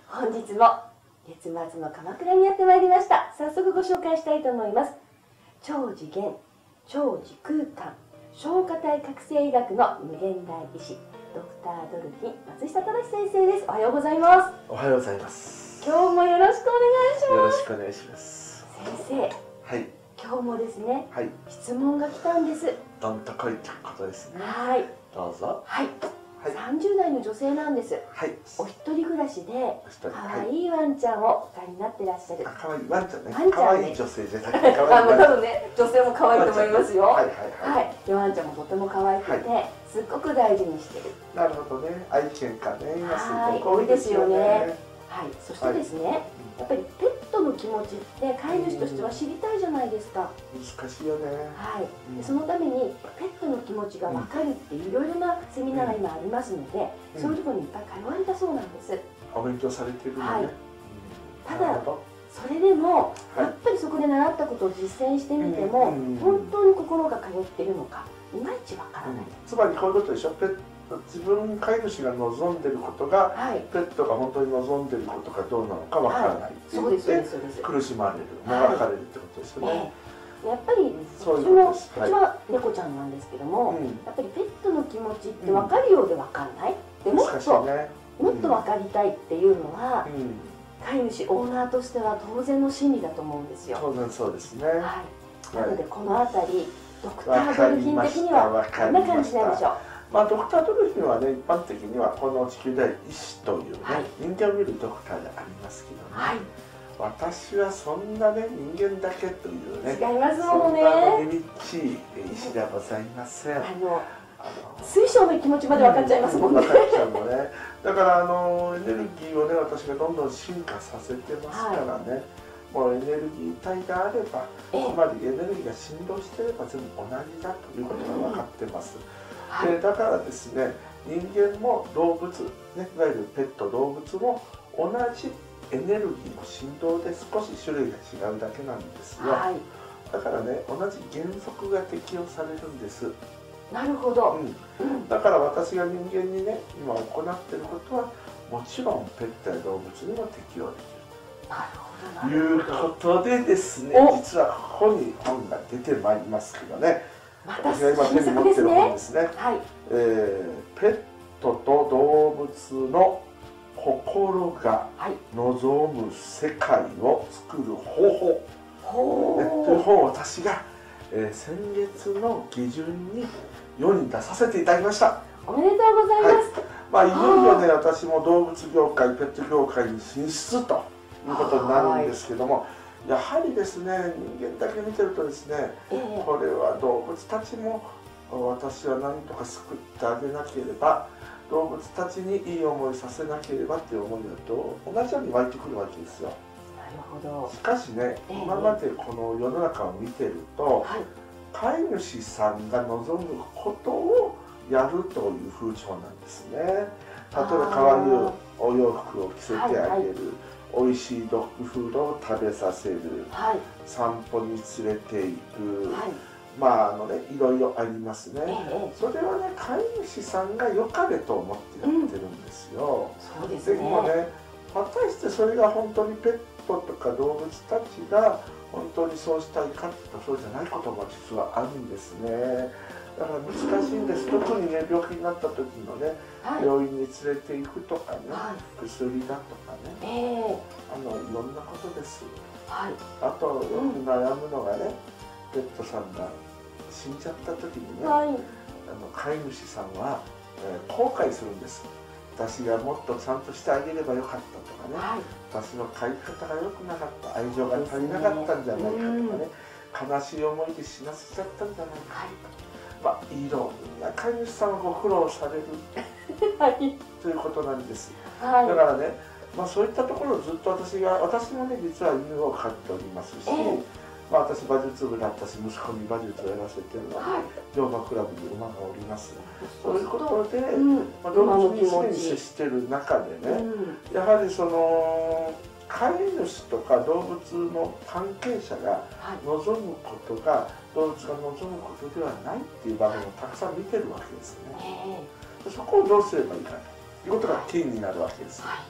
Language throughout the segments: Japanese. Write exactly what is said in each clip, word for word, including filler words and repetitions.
本日も月末の鎌倉にやってまいりました。早速ご紹介したいと思います。超次元、超時空間、消化体覚醒医学の無限大医師、ドクタードルフィン松下忠先生です。おはようございます。 おはようございます。 今日もよろしくお願いします。 よろしくお願いします。 先生、 はい。 今日もですね、 はい。 質問が来たんです。 どんとこいということですね。 はい。 どうぞ。 はい。 はい。 さんじゅう代の女性なんです。 はい。 お一人暮らしで可は愛いワンちゃんをお飼いになってらっしゃる。 可愛いワンちゃんね。 ワンちゃんね可愛い女性じゃなくて可あ、 愛いワンちゃん。 多分ね、女性も可愛いと思いますよ。 はいはいはい。 はい。でワンちゃんもとても可愛くて、すっごく大事にしてる。 なるほどね。愛犬家ね。今すはい、 ごく多いですよね。 はい。そしてですね、やっぱりペットの気持ちって飼い主としては知りたいじゃないですか。 難しいよね。 はい。でそのためにペットの気持ちが分かるっていういろいろなセミナーが今ありますので、そういうところにいっぱい通われたそうなんです。 お勉強されてるのね。 はい。ただそれでもやっぱりそこで習ったことを実践してみても本当に心が通っているのかいまいちわからない。 つまりこういうことでしょ。ペット自分飼い主が望んでることが、はい、ペットが本当に望んでることかどうなのかわからないって言って苦しまれる、もがかれるってことですよね。 やっぱりうちもうちは猫ちゃんなんですけども、やっぱりペットの気持ちって分かるようで分かんない。でもっともっと分かりたいっていうのは飼い主オーナーとしては当然の心理だと思うんですよ。 当然そうですね。 はい。なのでこの辺りドクタードルフィン的にはどんな感じなんでしょう。 まあ、ドクタードルフィンはね、一般的にはこの地球で医師というね、はい、人間を見るドクターでありますけどね、はい、私はそんなね、人間だけというね、 違いますもんね、 そんなみっちい医師ではございません。あの水晶の気持ちまで分かっちゃいますもんね。 分かっちゃうのね。だからあのエネルギーをね、私がどんどん進化させてますからね、はい、もうエネルギー体であれば、つまりエネルギーが振動していれば全部同じだということが分かってます。うん、でだからですね、人間も動物、ね、いわゆるペット動物も同じエネルギーの振動で少し種類が違うだけなんですよ。はい、だからね、同じ原則が適用されるんです。 なるほど、 うん、だから私が人間にね今行っていることはもちろんペットや動物にも適用できるということでですね、実はここに本が出てまいりますけどね、私が今手に持ってる本ですね。はい、えー、ペットと動物の心が望む世界を作る方法、ね、という本を私が、えー、先月の下旬に世に出させていただきました。 おめでとうございます。はい、 まあいよいよね、私も動物業界、ペット業界に進出ということになるんですけども、やはりですね、人間だけ見てるとですね、えー、これは動物たちも私は何とか救ってあげなければ、動物たちにいい思いさせなければっていう思いだと同じように湧いてくるわけですよ。 なるほど。 しかしね、えー、今までこの世の中を見てると、はい、飼い主さんが望むことをやるという風潮なんですね。例えば可愛いお洋服を着せてあげる、はいはい、おいしいドッグフードを食べさせる、はい、散歩に連れて行く、はい、まああのね、いろいろありますね。ええ、それはね、飼い主さんが良かれと思ってやってるんですよ。 うん、そうですね。 でもね、果たしてそれが本当にペットとか動物たちが本当にそうしたいかってそうじゃないことも実はあるんですね。だから難しいんです。特にね、病気になった時のね、はい、病院に連れて行くとかね、はい、薬だとかね、えー、あのいろんなことです。はい、あとよく悩むのがね、ペットさんが死んじゃった時にね、はい、あの飼い主さんは、えー、後悔するんです。私がもっとちゃんとしてあげればよかったとかね、はい、私の飼い方が良くなかった、愛情が足りなかったんじゃないかとかね、悲しい思いで死なせちゃったんじゃないかとか、はい、まあ、いろんな飼い主さんはご苦労されるはい、ということなんです。はい、だからね、まあ、そういったところをずっと私が、私もね、実は犬を飼っておりますし、えーまあ私馬術部だったし、息子に馬術をやらせてるので、はい、乗馬クラブに馬がおります。そういうことで、うん、まあ、動物に常に接してる中でね、うん、やはりその飼い主とか動物の関係者が望むことが、動物が望むことではないっていう場面をたくさん見てるわけですね。そこをどうすればいいかということがキーになるわけです。はい、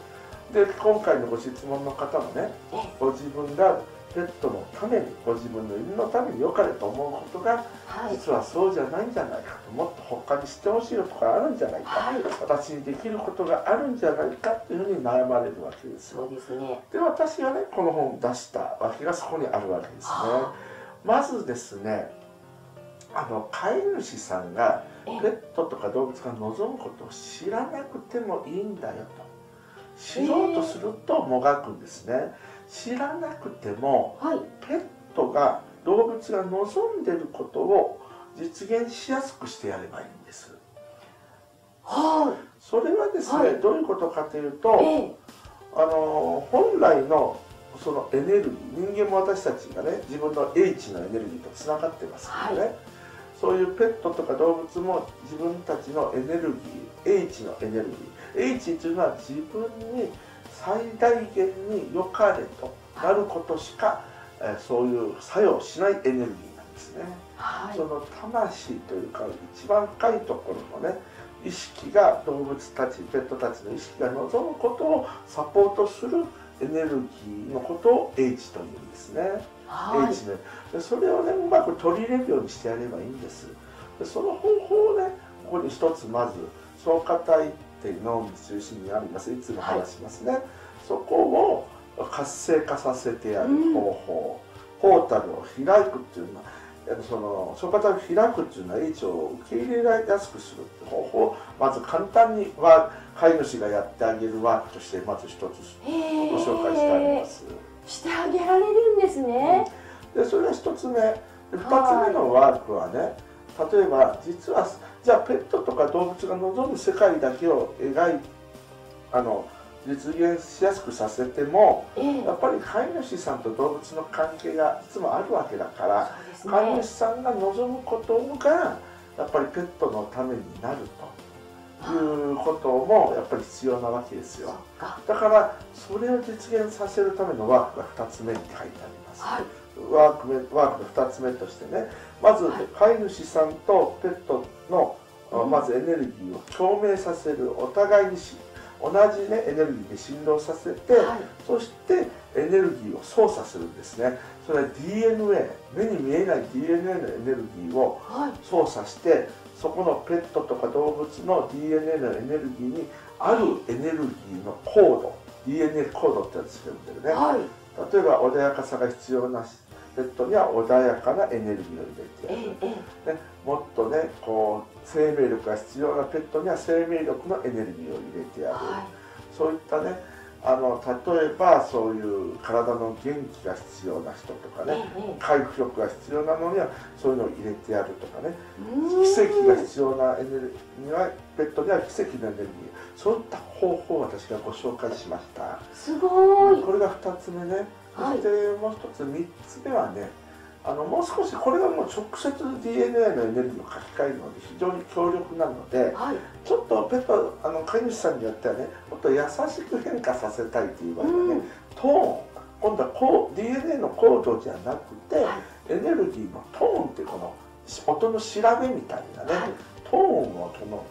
で今回のご質問の方もね、ご自分がペットのために、ご自分の犬のために良かれと思うことが、はい、実はそうじゃないんじゃないかと、もっと他にしてほしいことがあるんじゃないか、はい、私にできることがあるんじゃないかというふうに悩まれるわけですよ。 そうですね。 で私がねこの本を出したわけがそこにあるわけですね。まずですね、あの飼い主さんがペットとか動物が望むことを知らなくてもいいんだよと。知ろうとするともがくんですね。知らなくても、はい、ペットが動物が望んでいることを実現しやすくしてやればいいんです。はい、それはですね、はい、どういうことかというと、えー、あの本来のそのエネルギー、人間も私たちがね自分の H のエネルギーとつながってますけどね、はい、そういうペットとか動物も自分たちのエネルギー、H のエネルギー、H というのは自分に最大限に良かれとなることしか、えー、そういう作用しないエネルギーなんですね。はい、その魂というか一番深いところのね意識が、動物たちペットたちの意識が望むことをサポートするエネルギーのことを H というんですね。はい、H ね。でそれをねうまく取り入れるようにしてやればいいんです。でその方法をねここに一つまず消化体っていう脳の中心にあります。いつも話しますね。はい、そこを活性化させてやる方法、うん、ポータルを開くっていうのは、その消化体を開くっていうのは H を受け入れやすくするって方法をまず簡単には飼い主がやってあげるワークとしてまず一つご紹介してあります。 してあげられるんですね。 うん、でそれは一つ目。二つ目のワークはね、例えば実はじゃあペットとか動物が望む世界だけを描いあの実現しやすくさせても、えー、やっぱり飼い主さんと動物の関係がいつもあるわけだから、ね、飼い主さんが望むことがやっぱりペットのためになるということもやっぱり必要なわけですよ。だからそれを実現させるためのワークがふたつめに書いてあります。はい、ワークめワークのふたつめとしてね、まず飼い主さんとペットの、はい、まずエネルギーを共鳴させる、お互いにし同じ、ね、エネルギーで振動させて、はい、そしてエネルギーを操作するんですね。それは ディーエヌエー、目に見えない ディーエヌエー のエネルギーを操作して、はい、そこのペットとか動物の ディーエヌエー のエネルギーにあるエネルギーのコード、 ディーエヌエー コードってやつが呼んでるね、はい、例えば穏やかさが必要なペットには穏やかなエネルギーを入れてやる、ええね、もっとねこう生命力が必要なペットには生命力のエネルギーを入れてやる、はい、そういったねあの例えばそういう体の元気が必要な人とかね、ええ、回復力が必要なのにはそういうのを入れてやるとかね、奇跡が必要なエネルギーにはペットには奇跡のエネルギー、そういった方法を私がご紹介しました。 すごい。 これがふたつめね。そしてもう一つみっつめはね、あのもう少しこれはもう直接 ディーエヌエー のエネルギーを書き換えるので非常に強力なので、はい、ちょっとペットあの飼い主さんによってはねもっと優しく変化させたいという場合はね、うん、トーン今度はこう ディーエヌエー のコードじゃなくて、はい、エネルギーのトーンっていうこの音の調べみたいなね、はい、トーンをその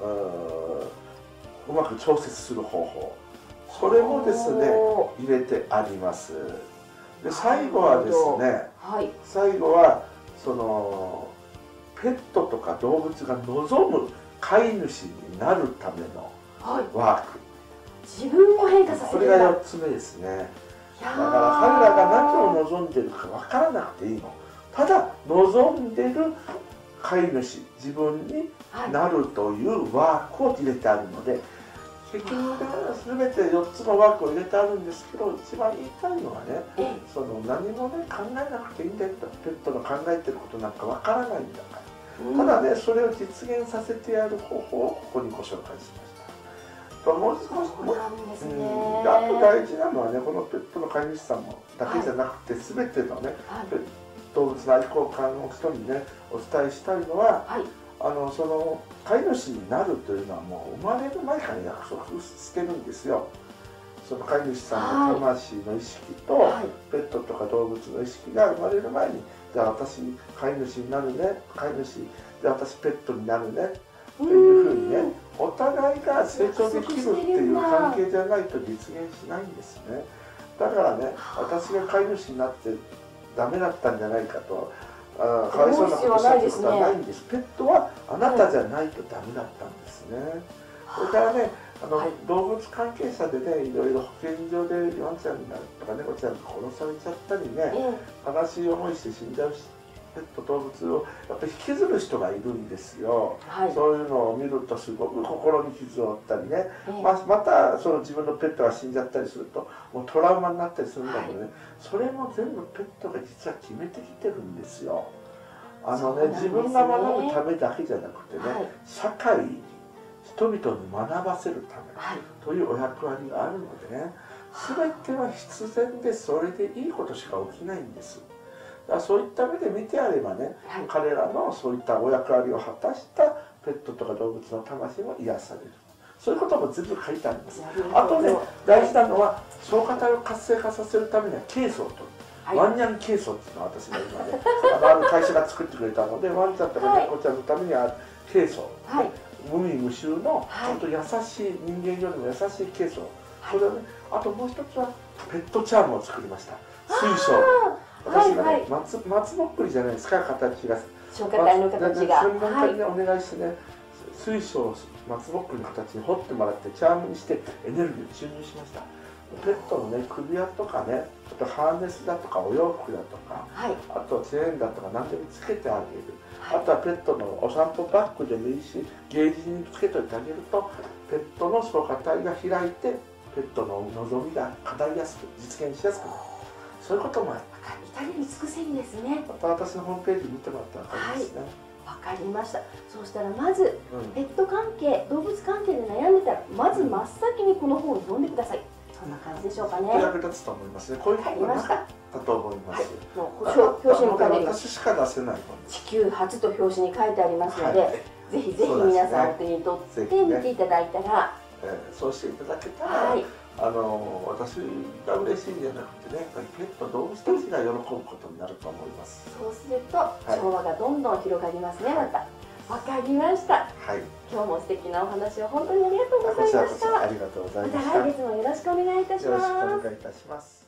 う, うまく調節する方法、それもですね入れてあります。で最後はですね、はい、最後はそのペットとか動物が望む飼い主になるためのワーク、はい、 自分を変化させる、 これがよっつめですね。だから彼らが何を望んでいるか分からなくていいの。ただ望んでいる飼い主、自分になるというワークを入れてあるので、結局全てよっつのワークを入れてあるんですけど、一番言いたいのはね、その何もね考えなくていいんだよと、ペットの考えてることなんかわからないんだから、うん、ただねそれを実現させてやる方法をここにご紹介しました。もう少しもう、うん、あと大事なのはね、このペットの飼い主さんもだけじゃなくて、はい、全てのね、はい、動物の愛好家の人にねお伝えしたいのは、はい、あのその飼い主になるというのはもう生まれる前から約束してるんですよ。その飼い主さんの魂の意識と、はい、ペットとか動物の意識が生まれる前に、じゃあ私飼い主になるね、飼い主じゃあ私ペットになるねっていうふうにねお互いが成長できるっていう関係じゃないと実現しないんですね。だからね、私が飼い主になってダメだったんじゃないかと、あかわいそうなことしたってことはないんです。ペットはあなたじゃないとダメだったんですね。それからね、あの、はい、動物関係者でね、いろいろ保健所でワンちゃんとか猫ちゃんが殺されちゃったりね、うん、悲しい思いして死んじゃうし、ペット動物をやっぱり引きずる人がいるんですよ、はい、そういうのを見るとすごく心に傷を負ったりね、えー、ままたその自分のペットが死んじゃったりするともうトラウマになったりするんだけどね、はい、それも全部ペットが実は決めてきてるんですよ。あのね、自分が学ぶためだけじゃなくてね、はい、社会に人々に学ばせるため、はい、というお役割があるのでね、全ては必然でそれでいいことしか起きないんです。だからそういった目で見てあればね、はい、彼らのそういったお役割を果たしたペットとか動物の魂も癒される、そういうことも全部書いてあります。あとね、大事なのは消化体を活性化させるためにはケイ素を取る、はい、ワンニャンケイ素っていうのは私が今ねあのある会社が作ってくれたので、ワンちゃんとか猫ちゃんのためにはケイ素、はい、無味無臭のちょっと優しい、人間よりも優しいケイ素、はい、それをね、あともう一つはペットチャームを作りました。水晶、私がね、はいはい、松松ぼっくりじゃないですか、形が消化体の形が専門家に、ね、お願いしてね、水晶を松ぼっくりの形に彫ってもらってチャームにしてエネルギーを注入しました。ペットのね、首輪とかね、あとハーネスだとかお洋服だとか、はい、あとチェーンだとか何でもつけてあげる、はい、あとはペットのお散歩バッグでもいいし、ゲージにつけておいてあげるとペットの消化体が開いてペットの望みが叶いやすく実現しやすくなる、そういうこともある。 至れり尽くせりですね。 また私のホームページ見てもらったら分かりますね。 わ、はい、かりました。そうしたらまず、うん、ペット関係、動物関係で悩んでたらまず真っ先にこの本を読んでください。そんな感じでしょうかね。 役立つと思いますね。こういう本がなかったと思います。はい、 もう表紙に書いてあります。 私しか出せない地球初と表紙に書いてありますので、はい、ぜひぜひ皆さんお手に取って見ていただいたら、 ねえー、そうしていただけたら、はい、あの私が嬉しいんじゃなくてね、やっぱりペット動物たちが喜ぶことになると思います。 そうすると調和がどんどん広がりますね。また。わかりました。はい。今日も素敵なお話を本当にありがとうございました。 ありがとうございました。 また来月もよろしくお願いいたします。 よろしくお願いいたします。